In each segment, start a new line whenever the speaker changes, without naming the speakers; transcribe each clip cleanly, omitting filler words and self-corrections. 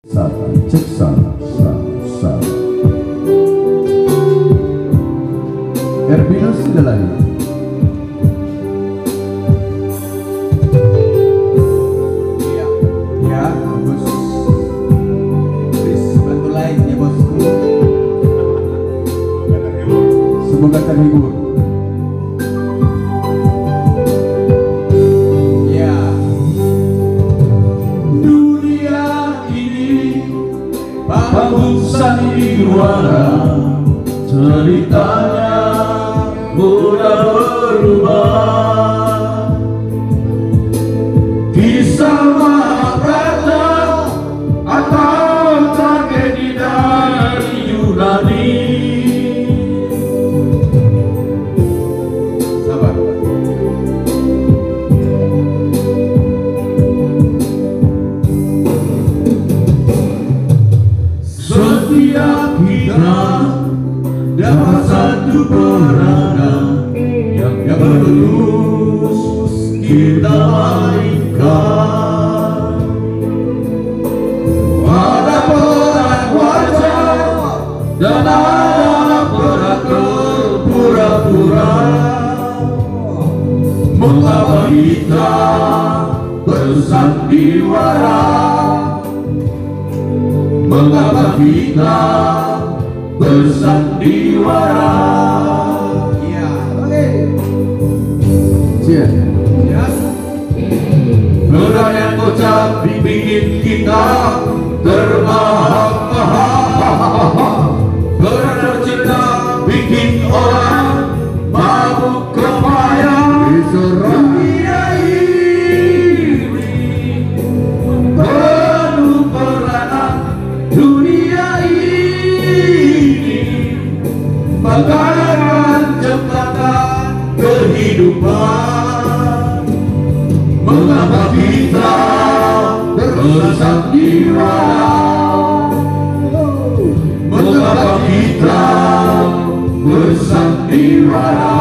Cek salah. Erbino sudah lahir. Ya, bos. Please bantu like ya bosku. Semoga terhibur. Ya. Dunia ini panggung sandiwara, ceritanya mudah berubah. Kisah Mahabharata atau tragedi dari Yunani. Sabar. Setiap kita dapat satu peranan yang terus kita mainkan. Ada peran wajah dan ada peran pura-pura. Mengapa kita bersandiwara? Mengapa kita bersandiwara? Iya, oke. Siap. Peran yang kocak bikin kita terbahak-bahak. Peran tercipta bikin orang mabuk kebayang. Dunia ini penuh peranan. Dunia ini bagaikan jembatan kehidupan. Mengapa kita bersandiwara? Mengapa kita bersandiwara?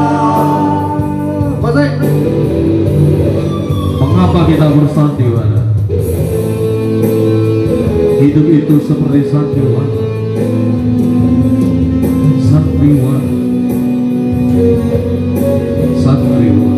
Mengapa kita bersandiwara? Hidup itu seperti sandiwara. Sandiwara. Sandiwara.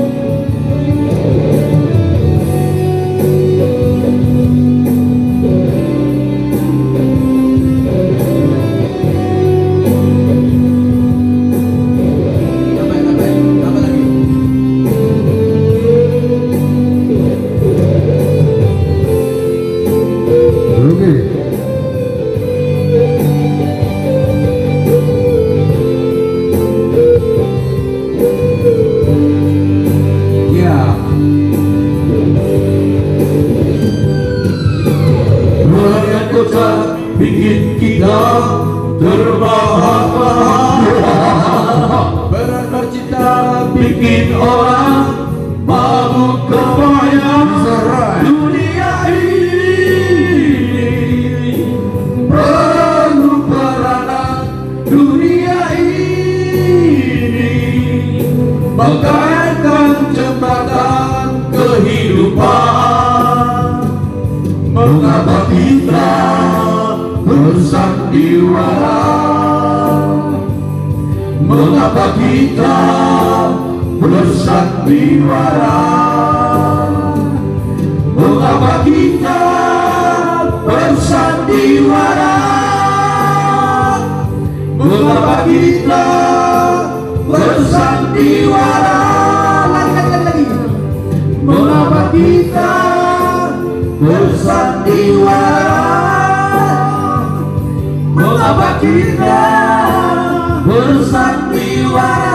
Bikin kita terbahak-bahak. Peran tercipta bikin orang mabuk kebayang. Dunia ini penuh peranan. Dunia ini bagaikan jembatan kehidupan. Mengapa kita bersandiwara? Mengapa kita bersandiwara? Mengapa kita bersandiwara? Mengapa kita bersandiwara? Lagi. Mengapa kita bersandiwara? Mengapa kita bersandiwara?